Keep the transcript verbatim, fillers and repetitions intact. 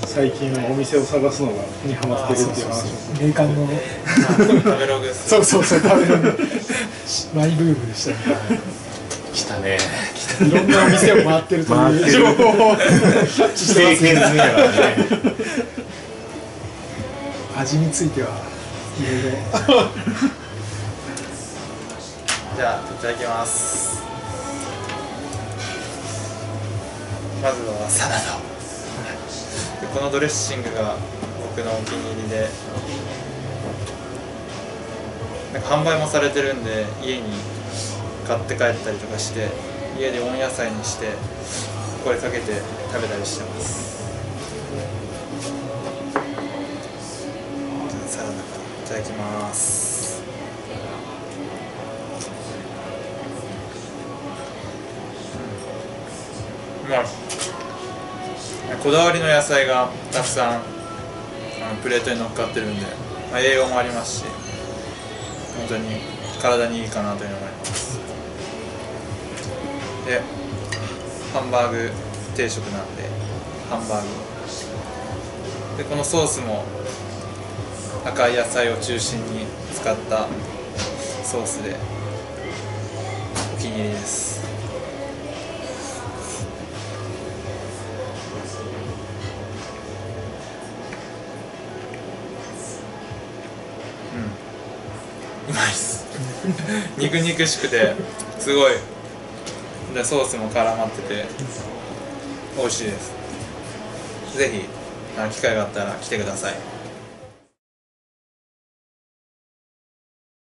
最近お店を探すのがにハマってるっていう話を霊感の食べログです。 そうそうそう、食べログマイブームでしたね。 来たね。 いろんなお店を回ってるという情報をキャッチしてますね。味についてはいろいろ。 じゃあいただきます。まずはサラダ。このドレッシングが僕のお気に入りで、なんか販売もされてるんで家に買って帰ったりとかして家で温野菜にしてこれかけて食べたりしてます。サラダからいただきます。うまい。こだわりの野菜がたくさんあのプレートに乗っかってるんで、まあ、栄養もありますし本当に体にいいかなというのがあります。でハンバーグ定食なんでハンバーグで、このソースも赤い野菜を中心に使ったソースでお気に入りです。うまいっす肉肉しくてすごいでソースも絡まってて美味しいです。ぜひ機会があったら来てください。